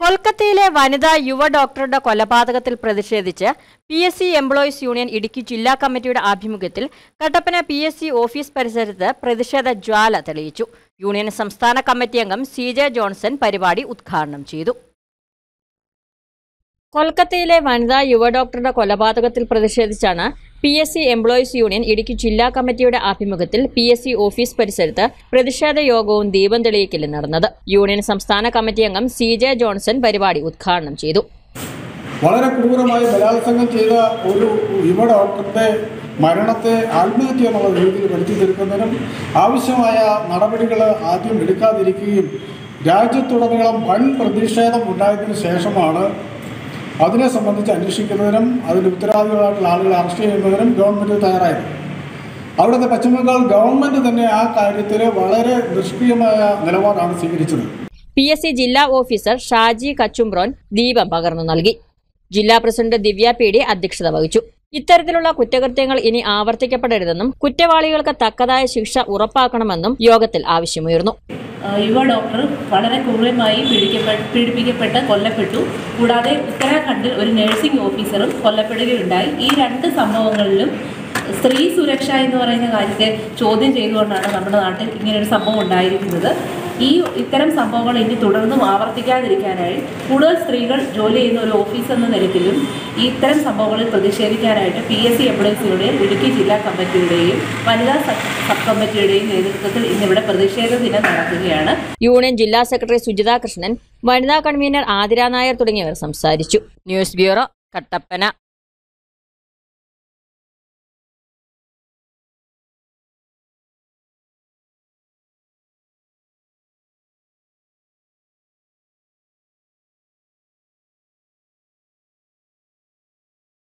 കൊൽക്കത്തയിലെ വനിതാ യുവ ഡോക്ടറുടെ കൊലപാതകത്തിൽ പ്രതിഷേധിച്ച് PSC എംപ്ലോയീസ് യൂണിയൻ ഇടുക്കി ജില്ലാ കമ്മിറ്റിയുടെ ആഭിമുഖ്യത്തിൽ കട്ടപ്പന PSC ഓഫീസ് പരിസരത്ത് പ്രതിഷേധ ജ്വാല തെളിയിച്ചു. യൂണിയൻ സംസ്ഥാന കമ്മിറ്റി അംഗം CJ ജോൺസൺ പരിപാടി ഉദ്ഘാടനം ചെയ്തു. കൊൽക്കത്തയിലെ വനിതാ യുവ ഡോക്ടറുടെ കൊലപാതകത്തിൽ പ്രതിഷേധിച്ചാണ് PSC എംപ്ലോയീസ് യൂണിയൻ ഇടുക്കി ജില്ലാ കമ്മിറ്റിയുടെ ആഭിമുഖ്യത്തിൽ PSC ഓഫീസ് പരിസരത്ത് പ്രതിഷേധ യോഗവും ദീപം തെളിയിക്കലും നടന്നത്. യൂണിയൻ സംസ്ഥാന കമ്മിറ്റി അംഗം CJ ജോൺസൺ പരിപാടി ഉദ്ഘാടനം ചെയ്തു. വളരെ ക്രൂരമായി ബലാത്സംഗം ചെയ്ത ഒരു യുവ ഡോക്ടറുടെ മരണത്തെ ആത്മഹത്യ എന്നുള്ള രീതിയിൽ വരുത്തി തീർക്കുന്നതിനും ആവശ്യമായ നടപടികൾ ആദ്യം എടുക്കാതിരിക്കുകയും രാജ്യത്തുടനീളം വൻ പ്രതിഷേധം ഉണ്ടായതിനു ശേഷമാണ് അതിനെ സംബന്ധിച്ച് അന്വേഷിക്കുന്നതിനും അതിന് ഉത്തരവാദികളായിട്ടുള്ള ആളുകളെ അറസ്റ്റ് ചെയ്യുന്നതിനും ഗവൺമെൻറ് തയ്യാറായത്. അവിടുത്തെ പശ്ചിമ ബംഗാൾ ഗവൺമെൻറ് തന്നെ ആ കാര്യത്തിൽ വളരെ നിഷ്ക്രിയമായ നിലപാടാണ് സ്വീകരിച്ചത്. PSC ജില്ലാ ഓഫീസർ ഷാജി കച്ചുംബ്രോൻ ദീപം പകർന്നു നൽകി. ജില്ലാ പ്രസിഡന്റ് ദിവ്യ PD അധ്യക്ഷത വഹിച്ചു. ഇത്തരത്തിലുള്ള കുറ്റകൃത്യങ്ങൾ ഇനി ആവർത്തിക്കപ്പെടരുതെന്നും കുറ്റവാളികൾക്ക് തക്കതായ ശിക്ഷ ഉറപ്പാക്കണമെന്നും യോഗത്തിൽ ആവശ്യമുയർന്നു. യുവ ഡോക്ടർ വളരെ ക്രൂരമായി പീഡിപ്പിക്കപ്പെട്ട് കൊല്ലപ്പെട്ടു. കൂടാതെ ഉത്തരാഖണ്ഡിൽ ഒരു നഴ്സിംഗ് ഓഫീസറും കൊല്ലപ്പെടുകയുണ്ടായി. ഈ രണ്ട് സംഭവങ്ങളിലും സ്ത്രീ സുരക്ഷ എന്ന് പറയുന്ന കാര്യത്തെ ചോദ്യം ചെയ്തുകൊണ്ടാണ് നമ്മുടെ നാട്ടിൽ ഇങ്ങനെയൊരു സംഭവം ഉണ്ടായിരിക്കുന്നത്. ഇത്തരം സംഭവങ്ങൾ ഇനി തുടർന്നും ആവർത്തിക്കാതിരിക്കാനായി കൂടുതൽ സ്ത്രീകൾ ജോലി ചെയ്യുന്ന ഒരു ഓഫീസ് എന്ന നിലയിലും ഇത്തരം സംഭവങ്ങളിൽ പ്രതിഷേധിക്കാനായിട്ട് PSC എംപ്ലോയീസ് യൂണിയൻ ഇടുക്കി ജില്ലാ കമ്മിറ്റിയുടെയും വനിതാ സബ് കമ്മിറ്റിയുടെയും നേതൃത്വത്തിൽ ഇന്നിവിടെ പ്രതിഷേധ ദിനം നടക്കുകയാണ്. യൂണിയൻ ജില്ലാ സെക്രട്ടറി സുജിത കൃഷ്ണൻ, വനിതാ കൺവീനർ ആതിര നായർ തുടങ്ങിയവർ സംസാരിച്ചു. News bureau, Kattappana.